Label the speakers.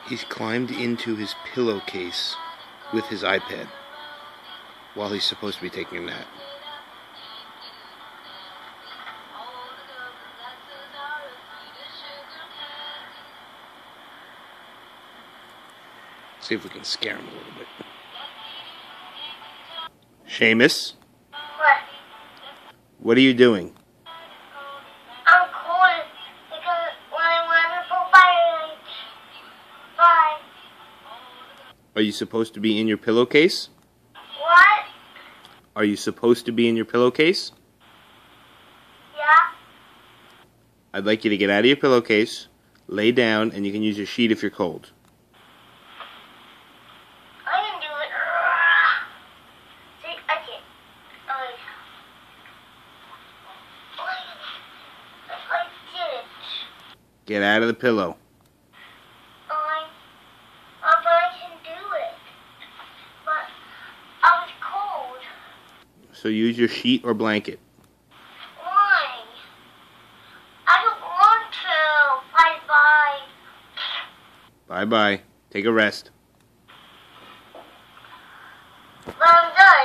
Speaker 1: He's climbed into his pillowcase with his iPad while he's supposed to be taking a nap. See if we can scare him a little bit. Seamus?
Speaker 2: What?
Speaker 1: What are you doing?
Speaker 2: I'm cold because when I went for fire, bye.
Speaker 1: Are you supposed to be in your pillowcase?
Speaker 2: What?
Speaker 1: Are you supposed to be in your pillowcase?
Speaker 2: Yeah?
Speaker 1: I'd like you to get out of your pillowcase, lay down, and you can use your sheet if you're cold.
Speaker 2: I can do it. See, I can't. I did it.
Speaker 1: Get out of the pillow.
Speaker 2: But I can do it. But I was cold.
Speaker 1: So use your sheet or blanket.
Speaker 2: Why? I don't want to. Bye-bye.
Speaker 1: Bye-bye. Take a rest.
Speaker 2: But I'm done.